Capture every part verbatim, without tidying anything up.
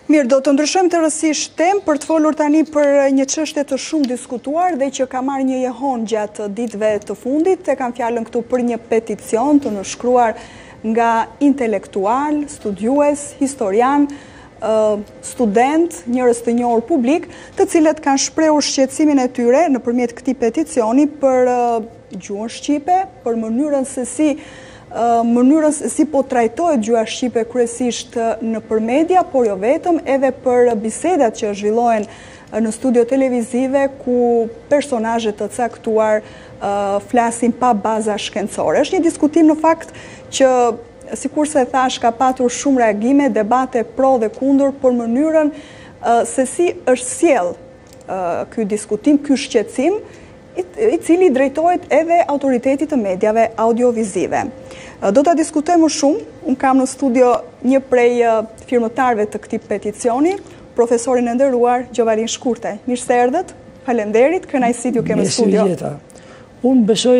Mirë, do të ndryshojmë të rësisht temë për të folur tani për një çështje të shumë diskutuar dhe që ka marrë një jehon gjatë ditëve të fundit. E kam fjalën këtu për një peticion të nënshkruar nga intelektual, studiues, historian, student, njerëz të njohur publik, të cilët kanë shprehur shqetësimin e tyre nëpërmjet këtij peticioni për gjuhën shqipe, për mënyrën se si mënyrën se si po trajtohet gjuha shqipe kryesisht nëpër media, por jo vetëm, edhe për bisedat që zhvillohen në studio televizive ku personazhe të caktuar flasin pa baza shkencore. Është një diskutim në fakt që, sikurse e thash, ka patur shumë reagime, debate pro dhe kundër, por mënyrën se si është sjell ky diskutim, ky shqetësim, i cili drejtohet edhe autoritetit të medjave audiovizive. Do të diskutojmë më shumë, unë kam në studio një prej firmëtarve të këtij peticioni, profesorin e nderuar Gjovalin Shkurte. Mirë se erdhët, faleminderit, kënaqësi t'ju kem në studio. Unë besoj,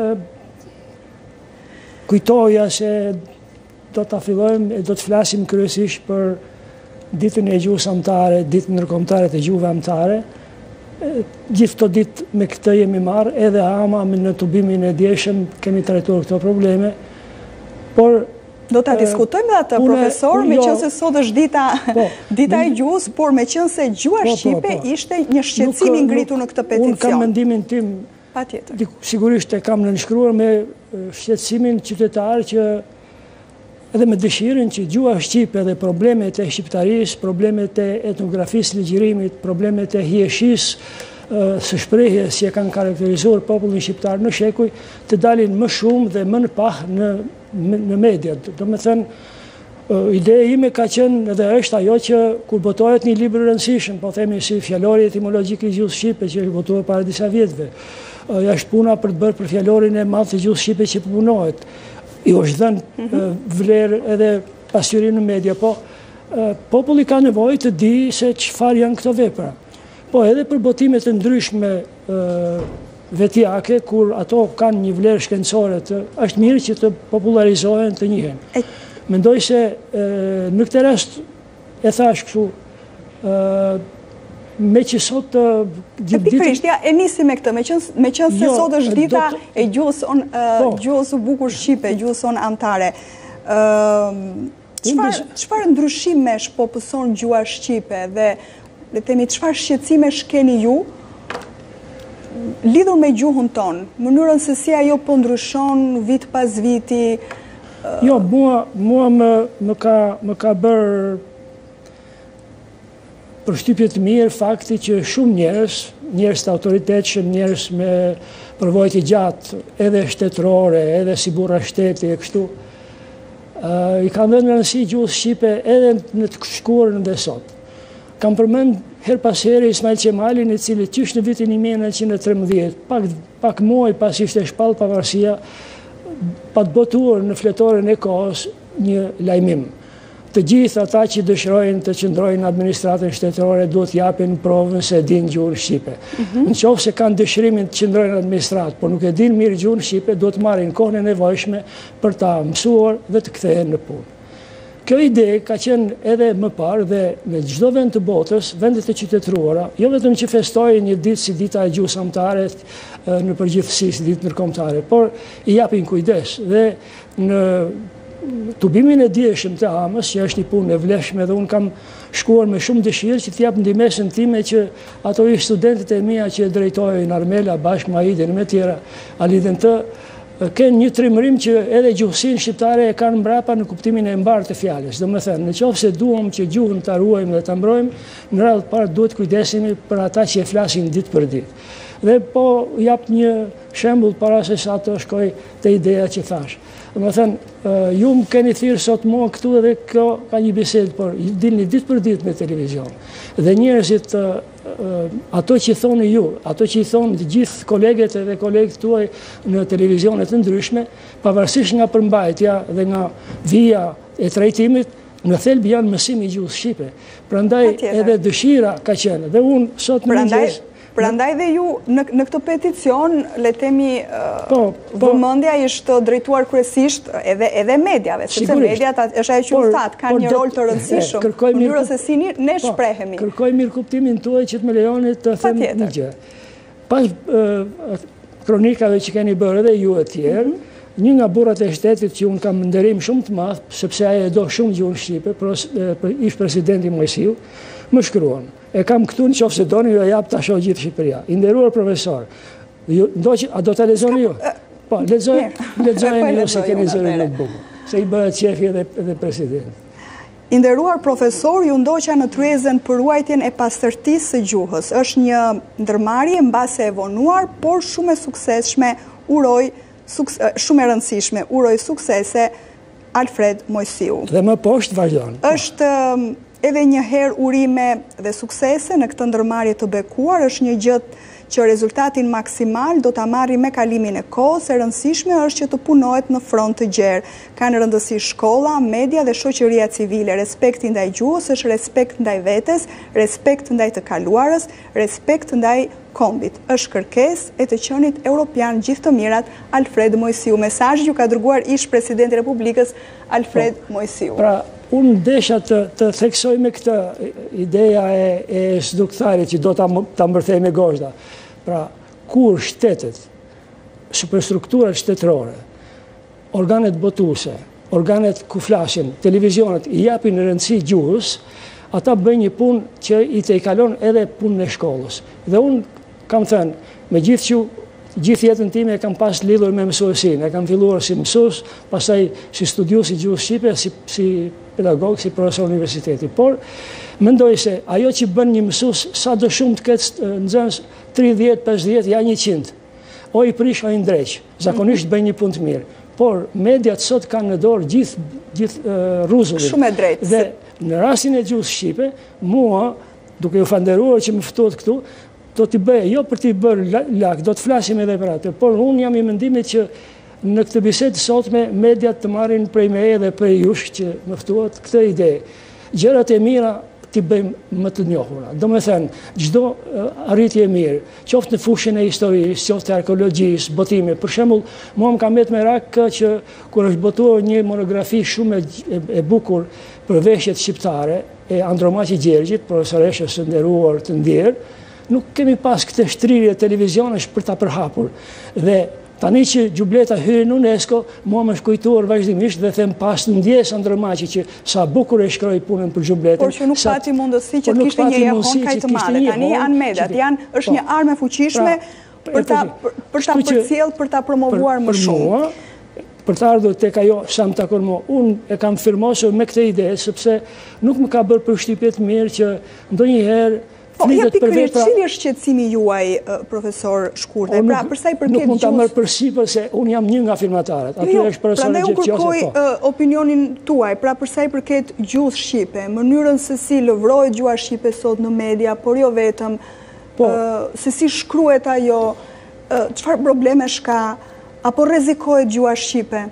kujtoja se do të fillojmë e do të flasim kryesisht për ditën e gjuhës amtare, ditën ndërkombëtare të gjuhëve amtare. Gjithë të ditë me këtë jemi marrë, edhe ama në tubimin e djeshëm kemi trajtuar këto probleme, por... Do të diskutojmë dhe atë, profesor, me qënë se sot është dita e gjuhës, por me qënë se gjuha shqipe ishte një shqetësim i ngritur në këtë peticion. Unë kam mendimin tim, sigurisht e kam nënshkruar me shqetësimin qytetar që edhe me dëshirën që gjuha shqipe dhe problemet e shqiptarisë, problemet e etnografisë ligjirimit, problemet e hijeshisë së shprehjes që kanë karakterizuar popullin shqiptar në shekuj, të dalin më shumë dhe më në pahë në media. Do me thënë, ideja ime ka qenë edhe është ajo që kur botohet një libër rëndësishëm, po themi si fjallori etimologjik i gjuhës shqipe që është botuar para disa vjetëve, është puna për të bërë për fjallorin e madh të gjuhës shqipe që punohet. Jo është dhenë vlerë edhe pasqyri në media, po populli ka nevojë të di se çfarë janë këto vepra. Po edhe për botimet të ndryshme vetjake, kur ato kanë një vlerë shkencore, është mirë që të popularizohen, të njihen. Mendoj se në këtë rast e thash kështu, me që sot të gjithë ditë... Pikërisht, ja, e nisi me këtë, me qënë se sot është dita e gjuhës së bukur shqipe, gjuhës sonë amtare. Çfarë ndryshime shpopëson gjuha shqipe dhe le temi çfarë shqetësime shkeni ju lidhur me gjuhën tonë, mënyrën se si ajo po ndryshon vit pas viti? Jo, mua më ka bërë përshtypje të mirë fakti që shumë njerëz, njerëz të autoritetshëm, njerëz me përvojë të gjatë, edhe shtetërore, edhe si burra shteti e kështu, i kanë dhënë rëndësi gjuhës shqipe edhe në të shkuarën dhe sot. Kam përmend her pas here Ismail Qemalin, i cili qysh në vitin një mijë e nëntëqind e tremëdhjetë, pak muaj pas ishte shpallë pavarësia, pa të botuar në fletoren e kohës një lajmim. Të gjithë ata që dëshirojnë të qëndrojnë në administratën shtetërore duhet japin provën se din gjuhën shqipe. Në qoftë se kanë dëshirimin të qëndrojnë në administratë, por nuk e din mirë gjuhën shqipe, duhet marrin kohën e nevojshme për ta mësuar dhe të kthehen në punë. Kjo ide ka qenë edhe më parë dhe në çdo vend të botës, vendet e qytetëruara, jo vetëm që festojnë një ditë si dita e gjuhës amtare në përgjithësi si ditë ndërkombëtare, por i japin kujdes dhe në tubimin e dieshëm të amës, që është një punë e vlefshme dhe unë kam shkuar me shumë dëshirë që t'jap ndihmesën time që ato i studentët e mia që drejtojnë Armela bashkë me Aidin me tjera, a lidhen të kënë një trimërim që edhe gjuhësinë shqiptare e kanë mbrapa në kuptimin e mbarë të fjalës. Do me thënë, në qoftë se duam që gjuhën të ruajmë dhe të mbrojmë, në radhë parë duhet kujdesemi për ata që e flasin ditë për ditë. Dhe po jap një shembull para se sa të shkoj te ideja që thash. Do me thënë, ju më keni thirrë sot mua këtu edhe kjo ka një bisedë, por dilni ditë për ditë me televizion. Dhe njerëzit ato që thoni ju, ato që i thonë të gjithë kolegët dhe kolegët tuaj në televizionet të ndryshme, pavarësisht nga përmbajtja dhe nga vija e trajtimit, në thelb janë mësimi i gjuhës shqipe. Prandaj edhe dëshira ka qenë. Dhe unë sot mëngjes Prandaj dhe ju, në, në këtë peticion, le temi, po, po, vëmendja ishte drejtuar kryesisht edhe, edhe mediave, sepse mediat është ajo që u thatë, kanë një rol të rëndësishëm, mënyrë se si ne shprehemi. Kërkoj mirë kuptimin tuaj që të më lejoni të them një gjë. Pas kronikave që keni bërë edhe ju e tjerë, një nga burrat e shtetit që unë kam nderim shumë të madh, sepse ai e do shumë gjuhën shqipe, ish presidenti Mojsiu, më shkruan. E kam këtu nëse doni ju e jap ta shoh gjithë Shqipëria. I nderuar profesor, a do ta lexoni ju? Po, lexoj, lexojeni ju se keni zërin në bukur, se i bëhet qefi edhe edhe presidenti. I nderuar profesor, ju ndoqa në tryezën për ruajtjen e pastërtisë së gjuhës. Është një ndërmarrje mbase e vonuar, por shumë e suksesshme, uroj shumë e rëndësishme, uroj suksese Alfred Mojsiu. Dhe më poshtë vazhdon. Është edhe një herë urime dhe suksese në këtë ndërmarrje të bekuar, është një gjë që rezultatin maksimal do ta marrë me kalimin e kohës, e rëndësishme është që të punohet në front të gjerë. Kanë rëndësi shkolla, media dhe shoqëria civile. Respekti ndaj gjuhës është respekt ndaj vetes, respekt ndaj të kaluarës, respekt ndaj kombit. Është kërkesë e të qenit europian gjithë të mirat Alfred Mojsiu. Mesazh ju ka dërguar ish presidenti i Republikës Alfred Mojsiu. Pra, unë desha të, të theksoj me këtë ideja e, e sduktarit që do ta, ta mbërthej me gozhda. Pra, kur shtetet, superstrukturat shtetërore, organet botuese, organet ku flasin, televizionet, i japin rëndësi gjuhës, ata bëjnë një punë që i te i kalon edhe punën e shkollës. Dhe unë kam thënë, me gjithë që gjithë jetën time e kam pas lidhur me mësuesin, e kam filluar si mësues, pastaj si studius i gjuhës shqipe, si, si pedagog, si profesor universiteti. Por, mendoj se ajo që bën një mësues, sa do shumë të ketë nxënës tridhjetë pesëdhjetë, ja njëqind. O i prish, o i ndreq. Zakonisht bëjnë një punë të mirë. Por, mediat sot kanë në dorë gjithë gjith, uh, ruzullin. Shumë e drejtë. Dhe në rastin e gjuhës shqipe, mua, duke u falënderuar që më ftohet këtu, do t'i bëjë, jo për t'i bërë lak, do të flasim edhe për atë, por unë jam i mendimit që në këtë bisedë sotme mediat të marrin prej meje dhe prej jush që më ftuat këtë ide. Gjërat e mira t'i bëjmë më të njohura. Do me thënë, gjdo arritje e mirë, qoftë në fushën e historisë, qoftë e arkeologjisë, botime. Për shembull, mua më ka mbet merak që kur është botuar një monografi shumë e, e bukur për veshjet shqiptare e Andromaqi Gjergjit, profesoreshës së nderuar të ndjerë, nuk kemi pas këtë shtrirje televizionesh për ta përhapur. Dhe tani që gjubleta hyri në UNESCO, mua më shkujtuar vazhdimisht dhe them pas në ndjes Andromaqi që sa bukur e shkroi punën për gjubletën. Por që nuk sa, pati mundësi që të kishte një jehon kaj të madhe. Tani janë medat, janë, është po, një armë fuqishme pra, për ta, për, për ta përcjell, për ta promovuar për, më shumë. Për mua, për të ardhur tek ajo sa më takon mua, unë e kam firmosur me këtë ide, sepse nuk më ka bërë përshtypje të mirë që ndonjëherë Po, ja pikërisht, cili është qetësimi juaj, profesor Shkurte? Pra, përsa i përket gjuhës... Nuk mund ta marr përsipër se unë jam një nga firmatarët. Aty është profesor Gjepqiosi. Prandaj unë kërkoj opinionin tuaj, pra përsa i përket gjuhës shqipe, mënyrën se si lëvrohet gjuha shqipe sot në media, por jo vetëm, se si shkruhet ajo, çfarë problemesh ka, apo rrezikohet gjuha shqipe?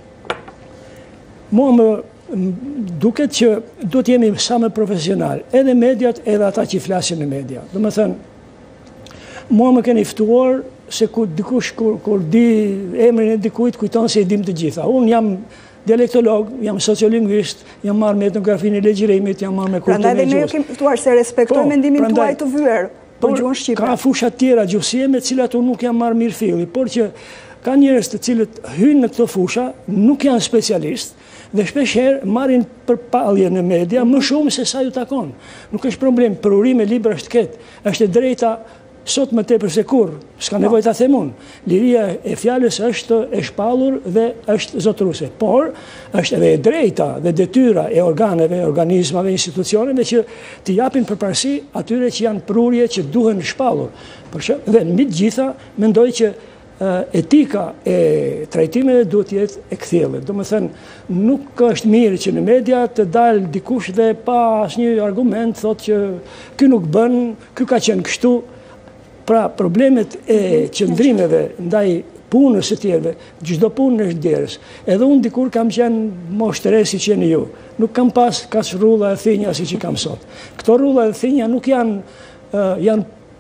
Mua më duket që do të jemi sa më profesional, edhe mediat, edhe ata që flasin në media. Do më thënë, mua më keni ftuar se ku dikush kur, kur di emrin e dikujt kujton se i dim të gjitha. Unë jam dialektolog, jam sociolingvist, jam marrë me etnografinë e legjërimit, jam marrë me kulturën e gjuhës. Prandaj dhe ne kemi ftuar se respektoj mendimin tuaj të vyer për gjuhën shqipe. Ka fusha tjera gjuhësie me të cilat unë nuk jam marrë mirë filli, por që ka njerëz të cilët hyjnë në këto fusha, nuk janë specialistë, dhe shpeshherë marrin përpallje në media më shumë se sa ju takon. Nuk është problem, për urime libra është ketë, është e drejta sot më tepër se kurrë, s'ka nevojë ta them unë. Liria e fjalës është e shpallur dhe është zotëruese, por është edhe e drejta dhe detyra e organeve, organizmave, institucioneve që t'i japin përparësi atyre që janë prurje që duhen shpallur. Dhe mbi të gjitha mendoj që etika e trajtimeve duhet të jetë e kthjellët. Do të thënë, nuk është mirë që në media të dalë dikush dhe pa asnjë argument thotë që ky nuk bën, ky ka qenë kështu. Pra, problemet e qëndrimeve ndaj punës së tjerëve, çdo punë është derës. Edhe unë dikur kam qenë moshtërës si qeni ju. Nuk kam pas kaq rrulla e thinja siç i kam sot. Këto rrulla e thinja nuk janë janë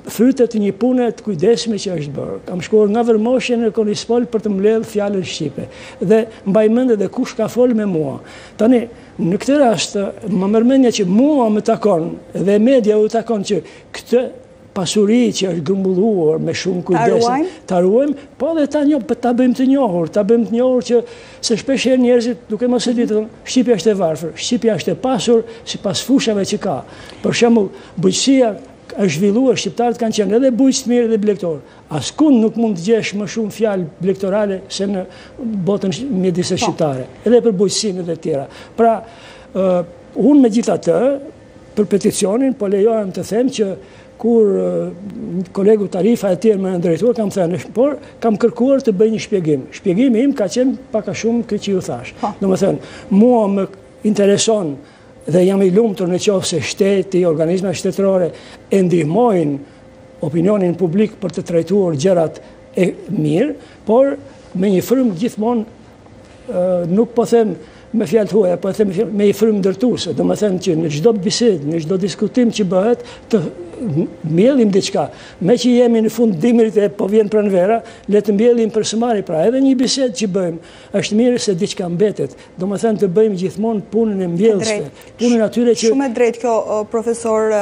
frytet një pune të kujdesme që është bërë. Kam shkuar nga Vërmoshja në Konispol për të mbledhur fjalën shqipe. Dhe mbaj mend edhe kush ka folë me mua. Tani, në këtë rast, më mërmendja që mua më takon dhe media u takon që këtë pasuri që është grumbulluar me shumë kujdes, ta ruajmë, po edhe ta njoh, ta bëjmë të njohur, ta bëjmë të njohur që se shpesh herë njerëzit duke mos e ditur, Shqipja është e varfër, Shqipja është e pasur sipas fushave që ka. Për shembull, bujqësia është zhvilluar, shqiptarët kanë qenë edhe bujqës të mirë dhe blegtor. Askund nuk mund të gjesh më shumë fjalë blegtorale se në botën mjedise shqiptare, edhe për bujqësinë dhe tjera. Pra, unë megjithatë, për peticionin, po lejohem të them që kur kolegu Tarifa e tjerë më ndrejtuar, kam thënë, por kam kërkuar të bëj një shpjegim. Shpjegimi im ka qenë paka shumë këtë që ju thash. Do më thënë, mua më intereson dhe jam i lumtur në qoftë se shteti, organizmat shtetërore e ndihmojnë opinionin publik për të trajtuar gjërat e mirë, por me një frymë gjithmonë nuk po them me fjalë të huaja, po e them me një frymë ndërtuese. Do më thënë që në çdo bisedë, në çdo diskutim që bëhet, të mbjellim diçka. Me që jemi në fund dimrit e po vjen pranvera, le të mbjellim përsëmari. Pra, edhe një bisedë që bëjmë, është mirë se diçka mbetet. Do më thënë të bëjmë gjithmonë punën e mbjellësve. Punën atyre që... Shumë e drejtë kjo, profesor.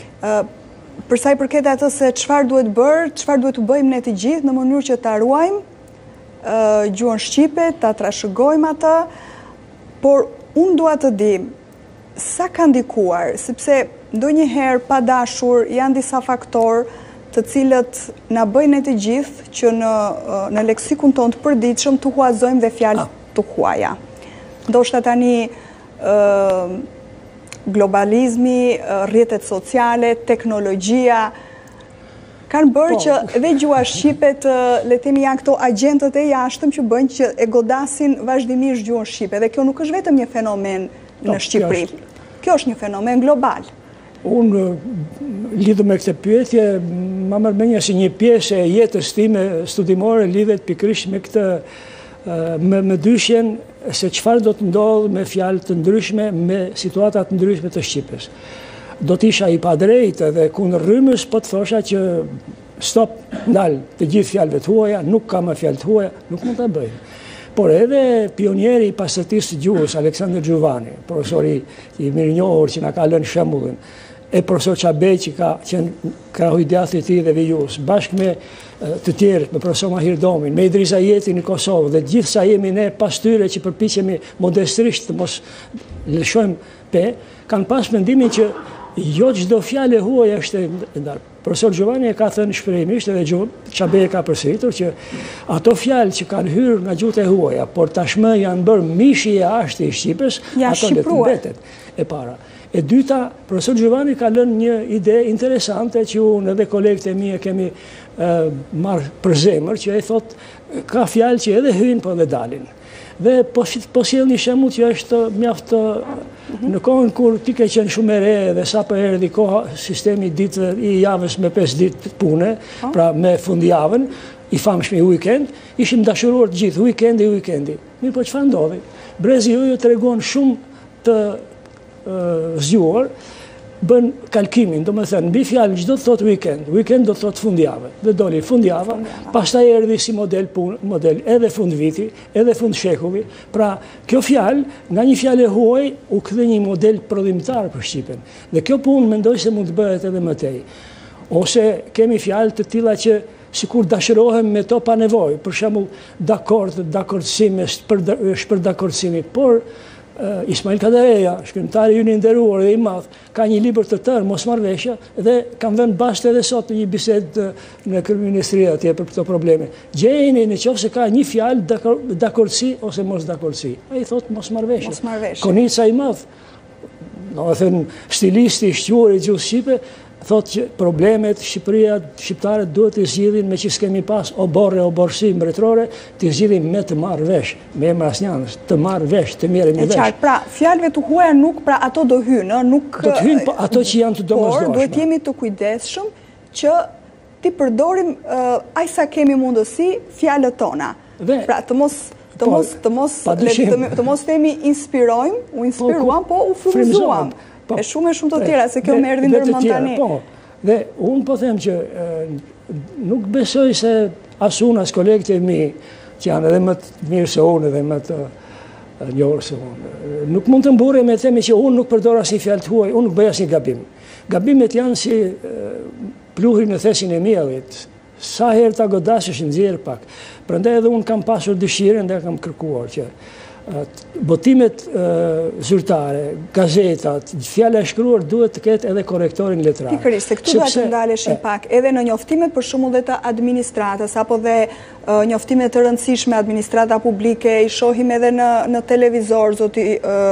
Për sa i përket atë se çfarë duhet bërë, çfarë duhet të bëjmë ne të gjithë në mënyrë që ta ruajmë gjuhën shqipe, ta trashëgojmë atë, por unë dua të di sa ka ndikuar, sepse ndonjëherë pa dashur janë disa faktorë të cilët na bëjnë ne të gjithë që në në leksikun tonë të përditshëm të huazojmë dhe fjalë të huaja. Ndoshta tani ë globalizmi, rrjetet sociale, teknologjia kanë bërë që edhe gjuha shqipe të, le të themi, janë këto agjentët e jashtëm që bëjnë që e godasin vazhdimisht gjuhën shqipe. Dhe kjo nuk është vetëm një fenomen në Shqipëri. Kjo është një fenomen global. Unë lidhë me këtë pyetje, ma mërmenja si një pjesë e jetës time studimore lidhet pikërisht me këtë me, me dyshjen se çfarë do të ndodhë me fjalë të ndryshme, me situata të ndryshme të Shqipës. Do t'isha i padrejtë dhe kundër rrymës, po të thosha që stop, ndalë të gjithë fjalëve të huaja, nuk ka më fjalë të huaja, nuk mund ta bëjmë. Por edhe pionieri i pastërtisë së gjuhës, Aleksandr Gjuvani, profesori i mirënjohur që na ka lënë shembullin, e profesor Çabej që ka qenë krahu i djathtë i tij dhe vijus, bashkë me të tjerë, me profesor Mahir Domin, me Idrisa Jetin në Kosovë, dhe gjithë sa jemi ne pas tyre që përpiqemi modestrisht të mos lëshojmë pe, kanë pas mendimin që jo çdo fjalë huaj është e ndarë. Profesor Gjuvani e ka thënë shprehimisht, edhe Çabej e ka përsëritur, që ato fjalë që kanë hyrë nga gjuhët e huaja, por tashmë janë bërë mishi i ashtë i Shqipës, ato le të mbetet e para. E dyta, profesor Gjuvani ka lënë një ide interesante që unë edhe kolegët e mi e kemi marrë për zemër, që e thot ka fjalë që edhe hyjnë po edhe dalin. Dhe po, po sjell një shembull që është mjaft në kohën kur ti ke qenë shumë e re dhe sapo erdhi koha sistemi ditë i javës me pesë ditë pune, pra me fundjavën, i famshëm i weekend, ishim dashuruar të gjithë, weekendi, weekendi. Mirë, po çfarë ndodhi? Brezi ju ju tregon shumë të uh, zgjuar, bën kalkimin, do më thënë, mbi fjalë çdo të thotë weekend, weekend do të thotë fundjavë, dhe doli fundjava, pastaj erdhi si model punë, model edhe fund viti, edhe fund shekulli. Pra, kjo fjalë, nga një fjalë e huaj, u kthye një model prodhimtar për Shqipen. Dhe kjo punë mendoj se mund të bëhet edhe më tej. Ose kemi fjalë të tilla që sikur dashurohem me to pa nevojë, për shembull dakord, dakordsim, shpër dakordsimit, por Uh, Ismail Kadareja, shkrimtari ynë i nderuar dhe i madh, ka një libër të tërë mosmarrveshja dhe kam vënë bastë edhe sot një bisedë në kryeministri atje për këto probleme. Gjejeni në qoftë se ka një fjalë dakordsi ose mos dakordsi. Ai thotë mosmarrveshje. Konica i madh, do të thënë stilisti i shquar i gjuhës shqipe, thotë që problemet Shqipëria, shqiptarët duhet të zgjidhin me që s'kemi pas o borre o borsi mbretërore, të zgjidhin me të marrë vesh, me emër asnjanës, të marrë vesh, të merrem vesh. Qartë, pra, fjalëve të huaja nuk, pra ato do hynë, nuk... Do të hynë, po ato që janë të domosdoshme. Por, duhet jemi të kujdesshëm që ti përdorim uh, aq sa kemi mundësi fjalët tona. Dhe, pra, të mos... Të mos, të mos, të, të mos themi inspirojmë, u inspiruam, po u frymëzuam. E shumë e shumë të tjera, se kjo më erdhi ndërmend tani. Po, Dhe unë po them që nuk besoj se as unë, as kolegët e mi, që janë edhe më të mirë se unë edhe më të njohur se unë. Nuk mund të mburrej me themi që unë nuk përdor asnjë fjalë të huaj, unë nuk bëj asnjë gabim. Gabimet janë si pluhri në thesin e miellit. Sa herë ta godasësh nxjerr pak. Prandaj edhe unë kam pasur dëshirën dhe kam kërkuar që botimet zyrtare, gazetat, fjala e shkruar duhet të ketë edhe korrektorin letrar. Pikërisht, se këtu duhet të ndaleshin pak edhe në njoftimet për shembull dhe të administratës apo dhe njoftimet të rëndësishme administrata publike, i shohim edhe në në televizor, zoti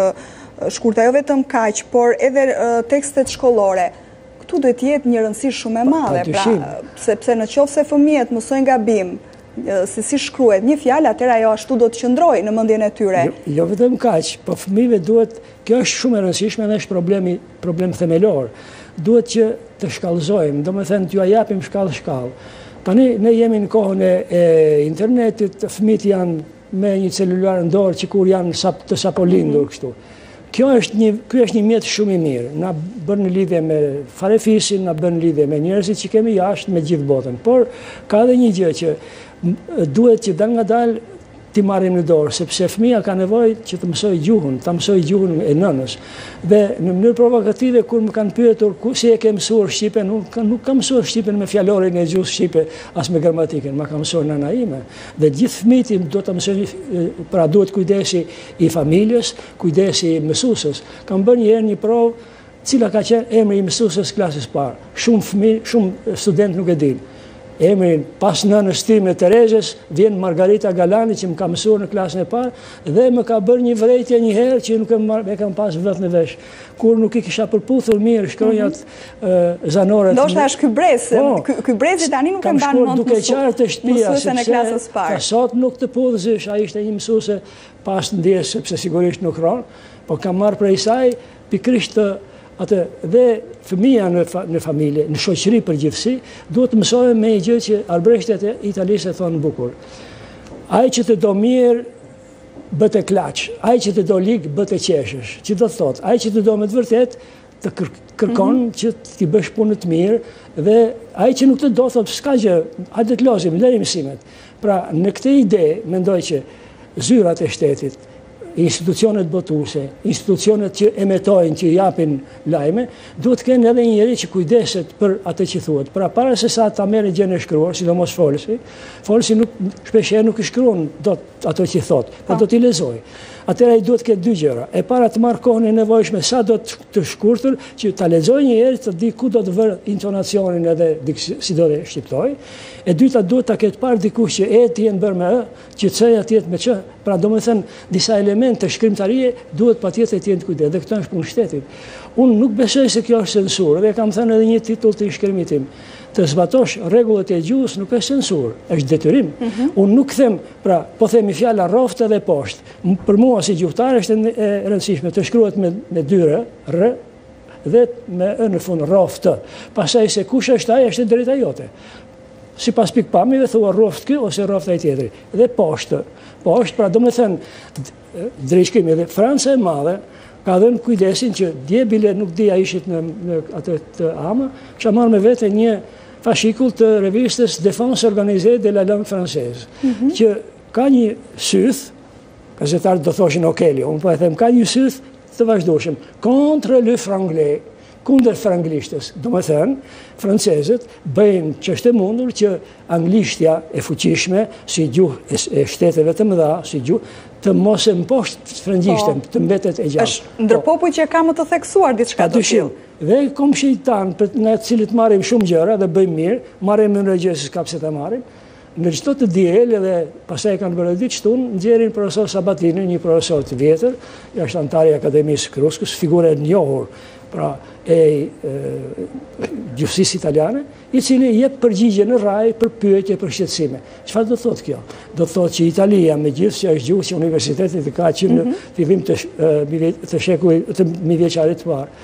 Shkurta, jo vetëm kaq, por edhe tekstet shkollore. Këtu duhet jetë një rëndësi shumë e madhe, pra, sepse në qoftë se fëmijët mësojnë gabim, se si shkruhet një fjalë, atëherë ajo ashtu do të qëndrojë në mendjen e tyre. Jo, jo vetëm kaq, po fëmijëve duhet, kjo është shumë e rëndësishme dhe është problemi, problem themelor. Duhet që të shkallëzojmë, domethënë t'ju japim shkallë shkallë. Tani ne jemi në kohën e, e internetit, fëmijët janë me një celular në dorë që kur janë sap, të sapo lindur kështu. Kjo është një, ky është një mjet shumë i mirë. Na bën në lidhje me farefisin, na bën në lidhje me njerëzit që kemi jashtë, me gjithë botën. Por ka edhe një gjë që duhet që dal nga dal t'i marrim në dorë, sepse fëmia ka nevojë që të mësoj gjuhën, ta mësoj gjuhën e nënës. Dhe në mënyrë provokative, kur më kanë pyetur si e ke mësuar shqipen, unë nuk kam mësuar shqipen me fjalorin e gjuhës shqipe, as me gramatikën, ma ka mësuar nëna ime. Dhe gjithë fëmijët do ta mësojnë, pra duhet kujdesi i familjes, kujdesi i mësuesës. Kam bërë një herë një provë, cila ka qenë emri i mësuesës klasës parë. Shumë fëmijë, shumë student nuk e dinë. Emrin pas nënës time Terezes vjen Margarita Galani që më ka mësuar në klasën e parë dhe më ka bërë një vërejtje një herë që nuk e kam pas vëth në vesh. Kur nuk i kisha përputhur mirë shkronjat zanore. Ndoshta është ky brez, ky brezi tani nuk e mban mend duke qartë të shtëpia në klasës parë. Sot nuk të pudhëzish, ai ishte një mësuese pas ndjes sepse sigurisht nuk ron, po kam marrë prej saj pikërisht atë dhe fëmija në, fa, në familje, në shoqëri përgjithësi, duhet të mësojmë me një gjë që arbëreshtet e italisë e thonë bukur. Ai që të do mirë, bët e klaq, ai që të do ligë, bët e qeshësh. Që do të thotë, ai që të do me të vërtet, të kër, kërkon mm -hmm. që t'i bësh punë të mirë, dhe ai që nuk të do, thotë, s'ka gjë, hajde të lozim, lëri mësimet. Pra, në këtë ide, mendoj që zyrat e shtetit, institucionet botuese, institucionet që emetojnë, që japin lajme, duhet të kenë edhe një njeri që kujdeset për atë që thuhet. Pra para se sa ta merrë gjën e shkruar, sidomos folësi, folësi nuk shpeshherë nuk i shkruan dot ato që thot, por do t'i lexoj. Atëherë ai duhet të ketë dy gjëra. E para të marrë kohën e nevojshme sa do të shkurtër që ta lexojë një herë të di ku do të vër intonacionin edhe si do të shqiptoj. E dyta duhet ta ketë parë dikush që e të jenë bërë me ë, që c-ja të jetë me ç. Pra domethënë disa elemente shkrimtarie duhet patjetër të jenë kujdes. Dhe këto është punë shtetit. Unë nuk besoj se kjo është censurë, dhe kam thënë edhe një titull të shkrimit tim. Të zbatosh rregullat e gjuhës nuk është censurë, është detyrim. Mm -hmm. Unë nuk them, pra, po themi fjala rroftë dhe poshtë. Për mua si gjuhëtar është e rëndësishme të shkruhet me me dy r, r dhe me ë në fund rroftë. Pastaj se kush është ai është drejta jote. Sipas pikpamjeve thua rroft ky ose rroft ai tjetri. Dhe poshtë. Poshtë, pra domethënë drejtshkrimi dhe Franca e Madhe ka dhënë kujdesin që dje bile nuk dia ishit në, në atë të ama, kisha marrë me vete një fashikull të revistës Défense Organisée de la Langue Française, mm -hmm. që ka një syth, gazetarët do thoshin okeli, unë po e them, ka një syth të vazhdueshëm, contre le franglais, kundër franglishtes. Do më thënë, francezët bëjnë që është e mundur që anglishtja e fuqishme, si gjuhë e shteteve të mëdha, si gjuhë, të mos e mposhtë franglishten, të mbetet e gjatë. Është ndër popull që ka më të theksuar diçka të tillë. Dhe komshit tanë, nga të cilët marrim shumë gjëra dhe bëjmë mirë, marrim në regje se s'ka pse ta marrim. Në çdo të diel edhe pastaj kanë bërë ditë shtun, nxjerrin profesor Sabatinin, një profesor të vjetër, jashtëantari i Akademisë Kruskës, figurë e njohur, pra e, e gjufsisë italiane, i cili jep përgjigje në raj për pyetje për shqetësime. Çfarë do thotë kjo? Do thotë që Italia, megjithëse që është gjuhë që universitetit ka qenë në fillim të të shekullit të mijëvjeçarit të parë,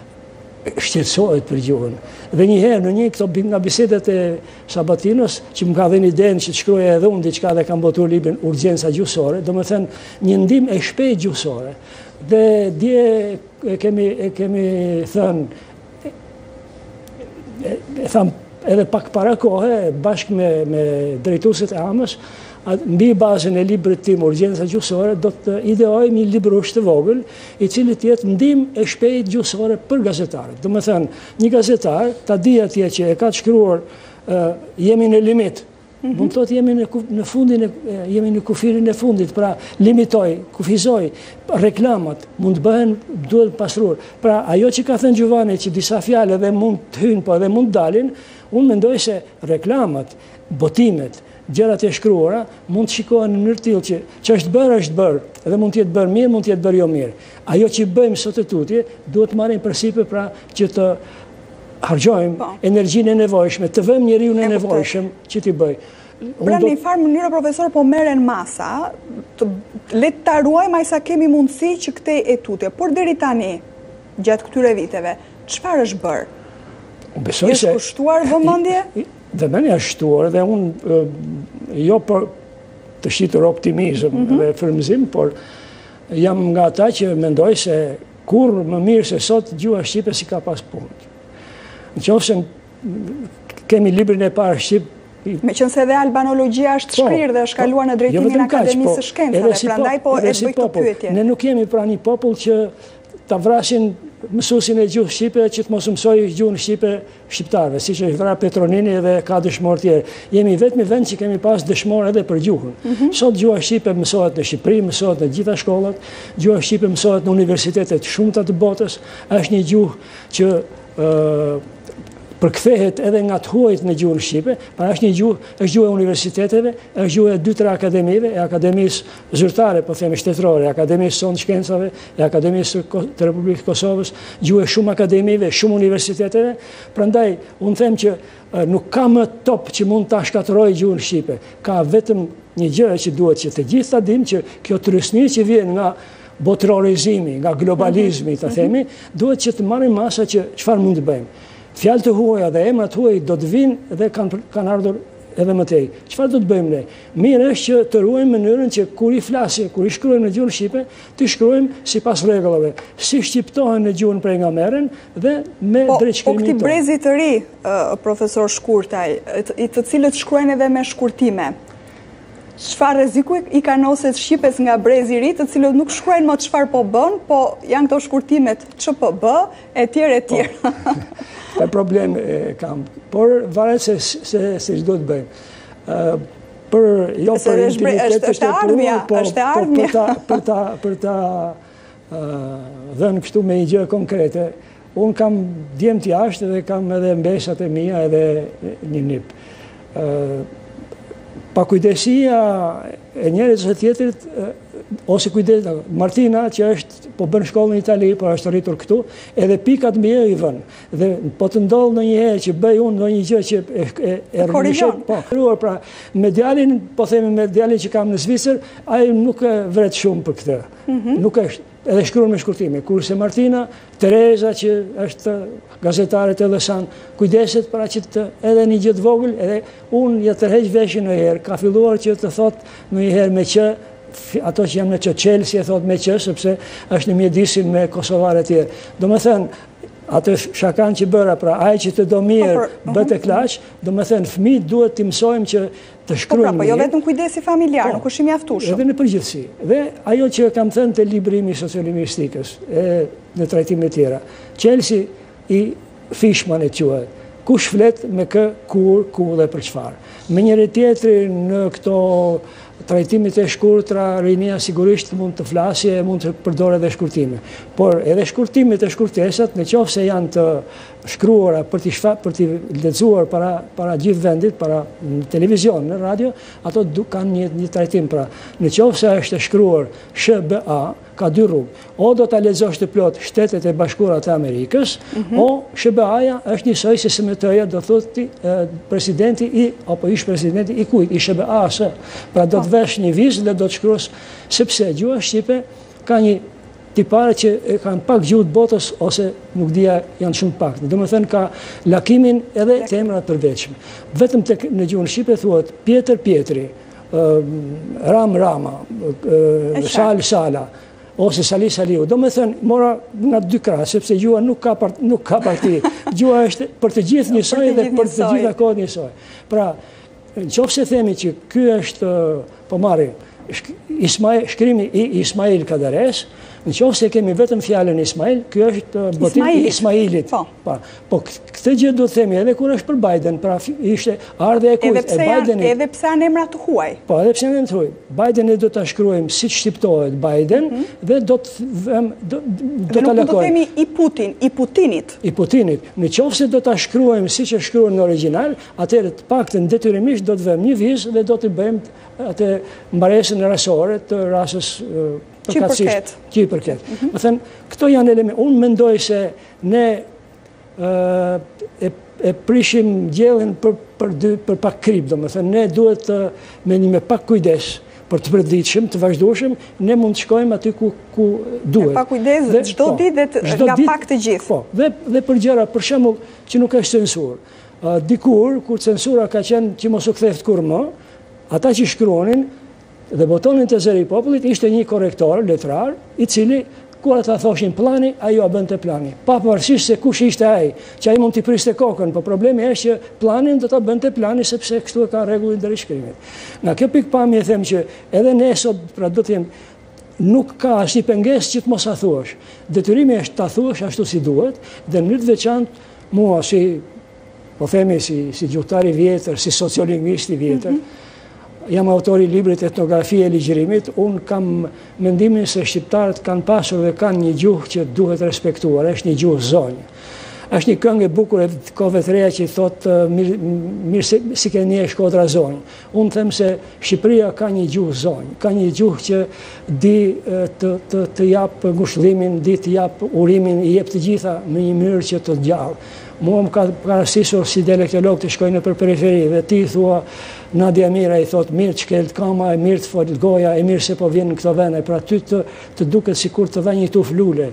shqetësohet për gjuhën. Dhe një herë në një këto nga bisedet e Sabatinos, që më ka dhënë idenë që të shkruaja edhe unë diçka dhe kam botuar librin Urgjenca gjuhësore, domethënë një ndihmë e shpejtë gjuhësore. Dhe dje e kemi e kemi thënë tham edhe pak para kohe, bashkë me, me drejtuesit e Amës, mbi bazën e librit tim Urgjenca gjuhësore, do të ideojmë një librush të vogël, i cili të jetë ndihmë e shpejtë gjuhësore për gazetarët. Do të thënë, një gazetar ta di atje që e ka të shkruar uh, jemi në limit. Mm-hmm. Mund të thotë jemi në, në fundin e, jemi në kufirin e fundit, pra limitoj, kufizoj, reklamat mund të bëhen, duhet pastruar. Pra ajo që ka thënë Gjuvani që disa fjalë edhe mund të hyjnë, po edhe mund të dalin, unë mendoj se reklamat, botimet, gjërat e shkruara mund të shikohen në mënyrë tillë që që është bërë është bërë, edhe mund të jetë bërë mirë, mund të jetë bërë jo mirë. Ajo që bëjmë sot e tutje duhet të marrim përsipër pra që të harxojmë energjinë e nevojshme, të vëmë njeriu në nevojshëm që t'i bëj. Pra në një farë mënyrë, profesor, po merren masa, të le ta ruajmë aq sa kemi mundësi që këtej e tutje. Por deri tani, gjatë këtyre viteve, çfarë është bërë? Besoj se është kushtuar vëmendje? Vëmendja është shtuar dhe unë jo për të shitur optimizëm mm -hmm. dhe frymëzim, por jam nga ata që mendoj se kur më mirë se sot gjuha shqipe si ka pas punë. Nëse kemi librin e parë shqip, me qënë se edhe albanologjia është shkrirë dhe është kaluar në drejtimin e Akademisë së Shkencave, prandaj po e bëj këtë pyetje. Ne nuk jemi pra një popull që ta vrasin mësuesin e gjuhë shqipe që të mos mësoj gjuhën shqipe shqiptarëve, siç e vra Petronini dhe ka dëshmorë tjerë. Jemi vetëm vend që kemi pas dëshmorë edhe për gjuhën. Mm -hmm. Sot gjuha shqipe mësohet në Shqipëri, mësohet në gjitha shkollat, gjuha shqipe mësohet në universitetet shumëta të botës, është një gjuhë që uh, përkthehet edhe nga të huajt në gjuhën shqipe, pra është një gjuhë, është gjuhë e universiteteve, është gjuhë e dy tre akademive, e Akademisë Zyrtare, po themi shtetërore, e Akademisë Sonë Shkencave, e Akademisë të Republikës Kosovës, gjuhë e shumë akademive, shumë universiteteve. Prandaj unë them që nuk ka më top që mund ta shkatërrojë gjuhën shqipe. Ka vetëm një gjë që duhet që të gjithë ta dimë që kjo trysni që vjen nga botërorizimi, nga globalizmi, ta themi, duhet që të marrim masa që çfarë mund të bëjmë. Fjalë të huaja dhe emrat të huaj do të vinë dhe kanë kanë ardhur edhe më tej. Çfarë do të bëjmë ne? Mirë është që të ruajmë mënyrën që kur i flasim, kur i shkruajmë në gjuhën shqipe, të shkruajmë sipas rregullave, si shqiptohen në gjuhën pejgamberin dhe me po, drejtshkrimin. Po këti brezi të ri, uh, profesor Shkurtaj, i të cilët shkruajnë edhe me shkurtime, çfarë rreziku i ka noset shqipes nga brezi i ri, të cilët nuk shkruajnë më çfarë po bën, po janë këto shkurtimet ç p b etj etj. Ka problem e kam, por varet se se se ç'do të bëjmë. Uh, për jo për intimitetin është ardhmja, është ardhmja. Për ta për ta për ta uh, dhënë kështu me një gjë konkrete. Un kam djem të jashtë dhe kam edhe mbesat e mia edhe një nip. Uh, Pakujdesia e njërit së tjetrit, ose kujdes, Martina që është po bën shkollën në Itali, por është rritur këtu, edhe pikat më i vën. Dhe po të ndodh ndonjëherë që bëj unë ndonjë gjë që e e, e rrugëshoj, po. Pra me djalin, po themi me djalin që kam në Zvicër, ai nuk e vret shumë për këtë. Mm -hmm. Nuk është edhe shkruan me shkurtime. Kurse Martina, Tereza që është gazetare të Elbasan, kujdeset para që të edhe një gjë të vogël, edhe unë ja tërheq veshin ndonjëherë, ka filluar që të thotë ndonjëherë me q, ato që janë në q, Chelsea e thot me q, sepse është në mjedisin me kosovarë e tjerë. Do më thënë, atë shakan që bëra, pra ai që të do mirë bët e klaq, do më thënë, fëmijët duhet të mësojmë që të shkruajmë. Po pra, po jo vetëm kujdesi familjar, nuk është i mjaftueshëm. Edhe në përgjithësi. Dhe ajo që kam thënë te librimi sociolingvistikës e në trajtime të tjera. Chelsea i Fishman e quhet. Kush flet me kë, kur, ku dhe për çfarë. Me njëri tjetrin në këto trajtimit e shkurtra, rinia sigurisht mund të flasje, mund të përdore edhe shkurtime. Por edhe shkurtimit e shkurtesat, në qoftë se janë të shkruara për t'i për t'i lexuar para para gjithë vendit, para në televizion, në radio, ato kanë një një trajtim. Pra, në qoftë se është e shkruar S B A, ka dy rrugë. O do ta lexosh të plot Shtetet e Bashkuara të Amerikës, mm -hmm. o S B A-ja është njësoj si S M T-ja, do thotë presidenti i apo ish presidenti i kujt, i S B A-s. Pra do të vesh një vizë dhe do të shkruash, sepse gjuha shqipe ka një tipare që e kanë pak gjuhë të botës ose nuk dia janë shumë pak. Do të thënë ka lakimin edhe të emra të përveçme. Vetëm tek në gjuhën shqipe thuhet Pjetër Pjetri, Ram Rama, Sal Sala. ose Sali Saliu. Do me thënë, mora nga dy krahë, sepse gjua nuk ka, part, nuk ka parti. Gjua është për të gjithë njësoj dhe për të gjitha kohët njësoj. Pra, në qofë se themi që ky është, po marri, Ismail, shkrimi i Ismail Kadares, në qofë se kemi vetëm fjallën Ismail, kjo është botim i Ismailit. Po, pa. Po këtë gjë do të themi edhe kur është për Biden, pra ishte ardhe e kujt e Bidenit. Edhe pse janë emra të huaj. Po, edhe pse janë emra të huaj. Bidenit do të shkruajmë si shqiptohet Biden, mm -hmm. dhe do të do, do të lakojmë. Dhe nuk do të themi i Putin, i Putinit. I Putinit. Në qofë se do të shkruajmë si që shkruajmë në original, atëherë të paktën detyrimisht do të vëmë një vizë dhe do të bëjmë atë mbaresën rasore të rasës përkatësisht. Qi përket. Më thënë, këto janë elemente. Unë mendoj se ne e prishim gjellin për pak krip, do më thënë, ne duhet me një me pak kujdes për të përditshëm, të vazhdueshëm, ne mund të shkojmë aty ku duhet. Me pak kujdes, çdo ditë dhe nga pak të gjithë. Po, dhe për gjëra, për shembull, që nuk është censurë. Dikur, kur censura ka qenë që mos u ktheft kur më, ata që shkruanin dhe botonin të zëri popullit ishte një korektor, letrar, i cili, kur ata thoshin plani, ajo bënte plani. Pa pavarësisht se kush ishte ai, që ai mund t'i priste kokën, po problemi është që planin do ta bënte plani sepse kështu e ka rregullin e rishkrimit. Nga kjo pikpamje them që edhe ne sot, pra do të them, nuk ka asnjë pengesë që të mos a thuash. Detyrimi është ta thuash ashtu si duhet, dhe në mënyrë të veçantë mua si po themi si si gjuhëtar i vjetër, si sociolingvist i vjetër, mm -hmm. Jam autori i librit Etnografia e ligjërimit, unë kam mendimin se shqiptarët kanë pasur dhe kanë një gjuhë që duhet respektuar, është një gjuhë zonjë. Është një këngë e bukur e kohëve të reja që i thotë mirë mir, si ke një Shkodra zonjë. Unë them se Shqipëria ka një gjuhë zonjë, ka një gjuhë që di të, të, të japë ngushëllimin, di të japë urimin, i jep të gjitha në një mënyrë që të gjallë. Mua më ka parasisur si dialektolog të shkojnë për periferi dhe ti thua Nadia Mira i thot mirë që kelët kama, e mirë të folit goja, e mirë se po vjenë në këto vene, pra ty të, të duket si kur të dha një tuf lule.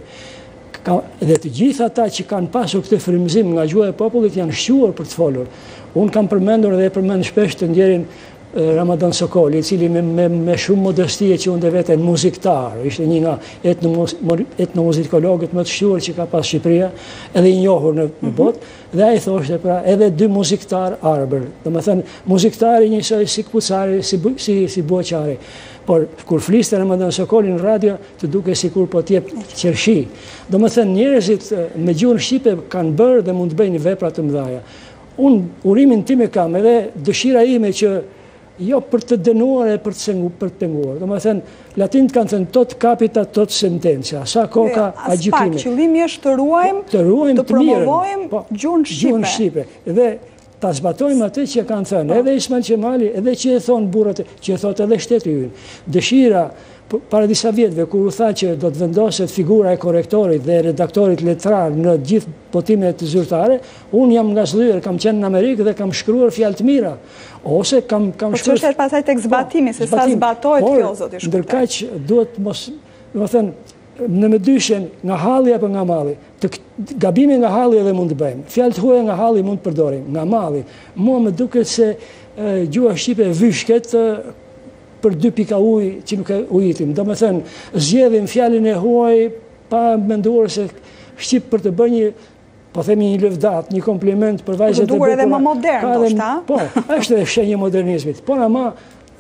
Ka, dhe të gjitha ta që kanë pasur këtë frymëzim nga gjuha e popullit janë shquar për të folur. Unë kam përmendur dhe e përmend shpesh të ndjerin Ramadan Sokoli, i cili me, me, me shumë modestie që unë dhe veten muziktar, ishte një nga etnomuzikologët më të shquar që ka pas Shqipëria, edhe i njohur në, në botë, dhe a i thoshte pra edhe dy muziktar arbër. Do më thënë, muziktari njësoj si këpucari, si, si, si buaqari. Por, kur fliste Ramadan Sokoli në radio, të duke si kur po t'jep qershi. Do më thënë, njerëzit me gjuhën shqipe kanë bërë dhe mund të bëjnë vepra të mëdhaja. Unë urimin tim e kam edhe dëshira ime që jo për të dënuar e për të penguar. Do më thënë, latinët kanë thënë tot capita, tot sentencia. Sa koka a gjykimi. Aspak, qëllimi është të ruajmë, të, ruajmë, të promovojmë po, gjuhën shqipe. Gjuhën shqipe. Dhe ta zbatojmë atë që kanë thënë. Edhe Ismail Qemali, edhe që e thonë burrat, që e thotë edhe shteti ynë. Dëshira, para disa vjetëve, kur u tha që do të vendoset figura e korektorit dhe redaktorit letrar në gjithë botimet të zyrtare, unë jam nga zlyer, kam qenë në Amerikë dhe kam shkruar fjalë të mira. Ose kam, kam po shkruar... Po që është pasaj tek zbatimi, se sa zbatohet kjo, zoti shkruar. Ndërkaq duhet mos, do të thënë, në me dyshen nga halli apo nga malli, të gabime nga halli edhe mund të bëjmë. Fjalë të huaja nga halli mund të përdorim, nga malli. Mua më duket se e, gjua shqipe vyshket e, për dy pika ujë që nuk e ujitim. Do me thënë, zgjedhim fjalën e huaj pa menduar se shqip për të bërë një, po themi një lëvdat, një kompliment për vajzat e bukura. Për të duar edhe më modern, do shta? Po, është edhe shenjë modernizmit. Por ama,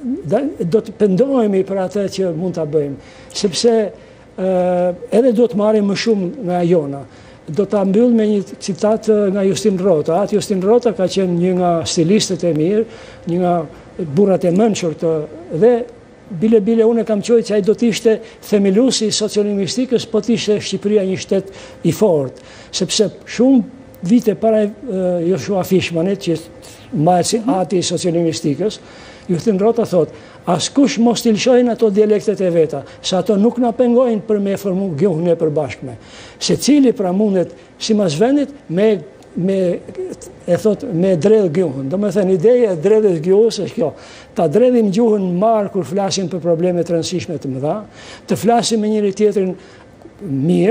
do të pendohemi për atë që mund të bëjmë. Sepse edhe do të marrim më shumë nga jona. Do të ambyll me një citat nga Justin Rota. Atë Justin Rota ka qenë një nga stilistët e mirë, një nga burrat e mençur të dhe bile bile unë kam qojtë që ai do të ishte themeluesi i sociolingvistikës, po të ishte Shqipëria një shtet i fortë, sepse shumë vite para Joshua Fishmanit, që mbahet si ati i sociolingvistikës, Justin Rota thot, askush mos t'i lëshojnë ato dialektet e veta, se ato nuk na pengojnë për me formu gjuhën e përbashkme. Se cili pra mundet si mas vendit me me e thot me dredh gjuhën. Do me thënë, ideja e dredhjes gjuhës është kjo. Ta dredhim gjuhën marë kur flasim për probleme të rëndësishme të mëdha, të flasim me njëri tjetrin mirë,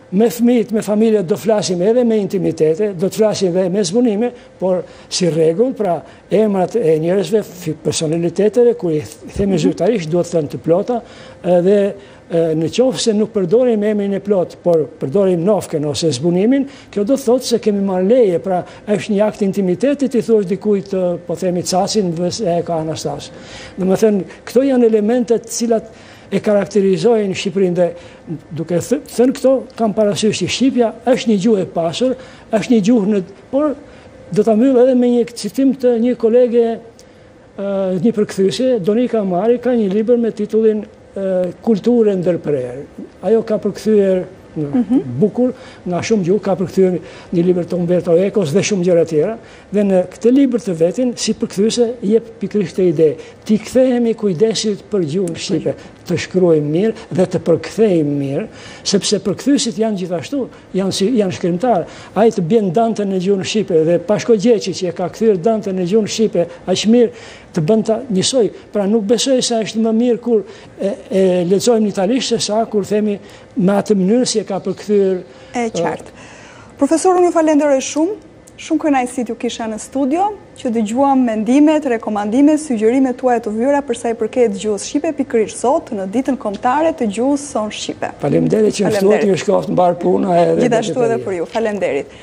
me fëmijët, me familjet do flasim edhe me intimitete, do të flasim edhe me zbunime, por si rregull, pra emrat e njerëzve, personalitetet, kur i themi zyrtarisht, duhet thënë të plota, dhe në qoftë se nuk përdorim emrin e plot, por përdorim nofken ose zbunimin, kjo do të thotë se kemi marrë leje, pra është një akt intimiteti ti thuash dikujt, po themi cacin, dhe e ka Anastas. Domethënë, këto janë elementet cilat e karakterizojnë Shqipërinë dhe duke thënë këto, kam parasysh që Shqipja është një gjuhë e pasur, është një gjuhë në... Por do ta mbyll edhe me një citim të një kolege, një përkthyese, Donika Amari, ka një libër me titullin Kulturë ndërprerje. Ajo ka përkthyer bukur nga shumë gjuhë, ka përkthyer një libër të Umberto Ecos dhe shumë gjëra tjera, dhe në këtë libër të vetin, si përkthyese, jep pikërisht këtë ide. Ti kthehemi kujdesit për gjuhën shqipe, të shkruajmë mirë dhe të përkthejmë mirë, sepse përkthyesit janë gjithashtu, janë si janë shkrimtar. Ai të bën Dante në gjuhën shqipe dhe Pashko Gjeçi që e ka kthyer Dante në gjuhën shqipe, aq mirë të bën ta njësoj. Pra nuk besoj se është më mirë kur e, e lexojmë në italisht se sa kur themi me atë mënyrë si e ka përkthyer. E qartë. Profesor, unë ju falenderoj shumë. Shumë kënaqësi t'ju kisha në studio, që dëgjuam mendimet, rekomandimet, sugjerimet tuaja të vëra për sa i përket gjuhës shqipe, pikërisht sot në ditën kombëtare të gjuhës son shqipe. Faleminderit që më ftuat, ju shkoftë mbar puna edhe gjithashtu edhe për ju. Faleminderit.